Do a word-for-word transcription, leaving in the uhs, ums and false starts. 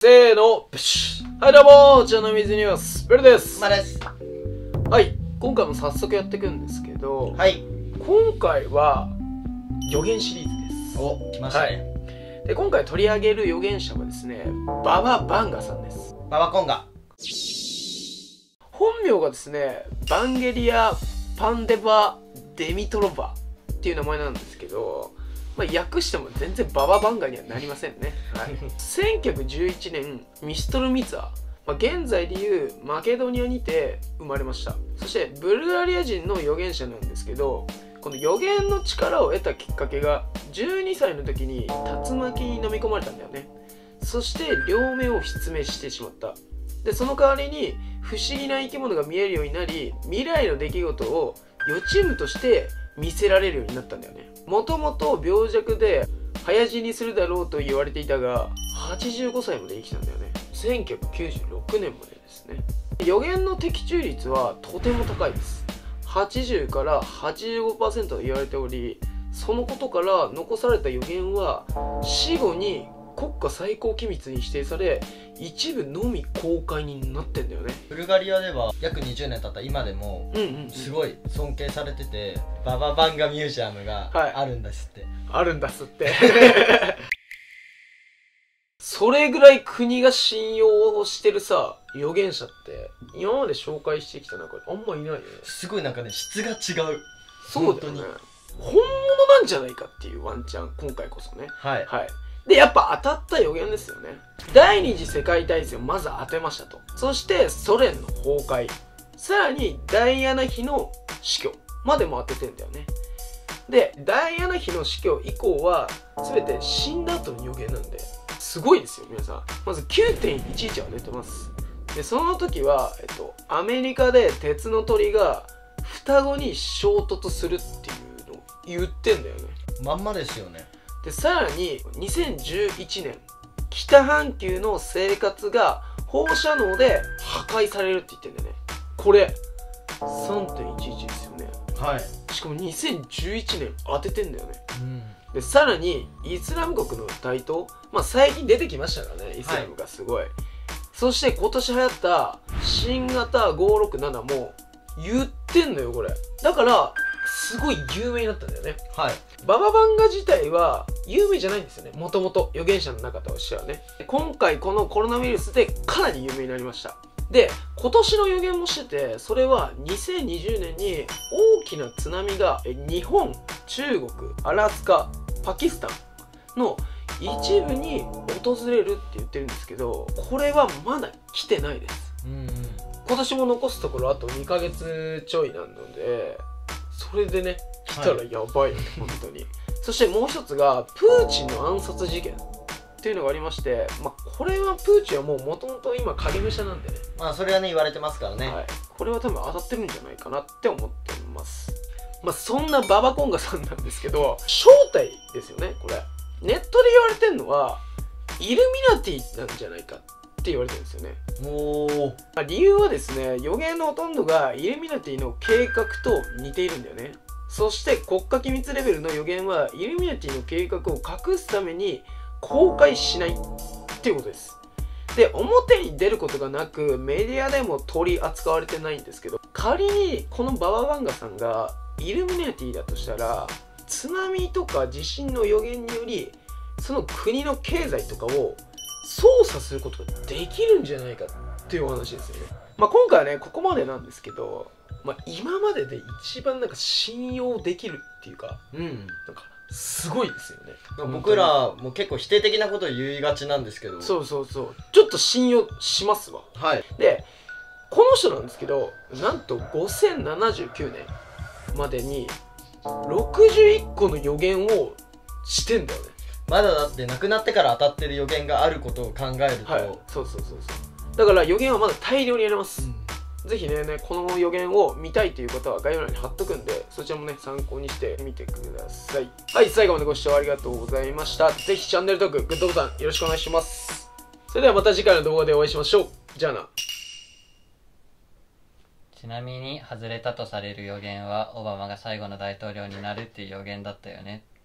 せーの、プシュ。はい、どうもー、茶の水ニュース、ベルです。 まです。 はい、今回も早速やっていくんですけど、 はい。 今回は予言シリーズです。 お、来ましたね。 はい、で、今回取り上げる予言者はですね、バババンガさんです。 ババコンガ。 本名がですね、バンゲリア・パンデバ・デミトロバっていう名前なんですけど、まあ、訳しても全然バババンガにはなりませんね。はい、せんきゅうひゃくじゅういちねん、ミストルミツァ、まあ、現在でいうマケドニアにて生まれました。そしてブルガリア人の預言者なんですけど、この預言の力を得たきっかけがじゅうにさいの時に竜巻に飲み込まれたんだよね。そして両目を失明してしまった。でその代わりに不思議な生き物が見えるようになり、未来の出来事を予知夢として見せられるようになったんだよね。もともと病弱で早死にするだろうと言われていたが、はちじゅうごさいまで生きたんだよね。せんきゅうひゃくきゅうじゅうろくねんまでですね。予言の的中率はとても高いです。はちじゅうからはちじゅうごパーセント と言われており、そのことから残された予言は死後に国家最高機密に指定され、一部のみ公開になってんだよね。 ブルガリアでは約にじゅうねん経った今でもうんうん、 すごい尊敬されてて、バババンガミュージアムがあるんですって、 はい、あるんだっすってそれぐらい国が信用をしてるさ預言者って今まで紹介してきた中であんまいないよね。 すごいなんかね、質が違う。 そうだよね。本物なんじゃないかっていうワンチャン今回こそね。 はい、 はい、でやっぱ当たった予言ですよね。第二次世界大戦をまず当てましたと。そしてソ連の崩壊、さらにダイアナ妃の死去までも当ててんだよね。でダイアナ妃の死去以降は全て死んだ後の予言なんですごいですよ皆さん。まず きゅうてんいちいち は出てます。でその時は、えっと、アメリカで鉄の鳥が双子に衝突するっていうのを言ってんだよね。 まんまですよね。でさらににせんじゅういちねん、北半球の生活が放射能で破壊されるって言ってんだよね。これ さんてんいちいち ですよね。 はい。 しかもにせんじゅういちねん当ててんだよね。 うん、 でさらにイスラム国の台頭、まあ最近出てきましたからね、イスラムがすごい、はい、そして今年流行った新型ごーろくななも言ってんのよこれ。だからすごい有名になったんだよね。はい。バババンガ自体は有名じゃないんですよね、もともと預言者の中としてはね。今回このコロナウイルスでかなり有名になりました。で今年の予言もしてて、それはにせんにじゅうねんに大きな津波が日本、中国、アラスカ、パキスタンの一部に訪れるって言ってるんですけど、これはまだ来てないです。うん、うん、今年も残すところあとにかげつちょいなので、それでね来たらやばいよね、はい、本当に。そしてもう一つがプーチンの暗殺事件っていうのがありまして、まあ、これはプーチンはもうもともと今影武者なんでね、 まあそれはね言われてますからね、 はい、これは多分当たってるんじゃないかなって思ってます。まあそんなババコンガさんなんですけど、正体ですよねこれ。ネットで言われてるのはイルミナティなんじゃないかって言われてるんですよね。おー、まあ、理由はですね、予言のほとんどがイルミナティの計画と似ているんだよね。そして国家機密レベルの予言はイルミナティの計画を隠すために公開しないっていうことです。で表に出ることがなくメディアでも取り扱われてないんですけど、仮にこのバババンガさんがイルミナティだとしたら、津波とか地震の予言によりその国の経済とかを操作することができるんじゃないかっていうお話ですよね。まあ今回はねここまでなんですけど、まあ、今までで一番なんか信用できるっていうか、うん、なんかすごいですよね。 僕らも結構否定的なことを言いがちなんですけど、 そうそうそう、ちょっと信用しますわ。はい。でこの人なんですけど、なんとごせんななじゅうきゅうねんまでにろくじゅういっこの予言をしてんだよね。 まだだって亡くなってから当たってる予言があることを考えると、はい、 そうそうそうそう、だから予言はまだ大量にやれます、うん、ぜひねねこの予言を見たいという方は概要欄に貼っとくんで、そちらもね参考にしてみてください。はい、最後までご視聴ありがとうございました。ぜひチャンネル登録グッドボタンよろしくお願いします。それではまた次回の動画でお会いしましょう。じゃあな。 ちなみに外れたとされる予言はオバマが最後の大統領になるっていう予言だったよね。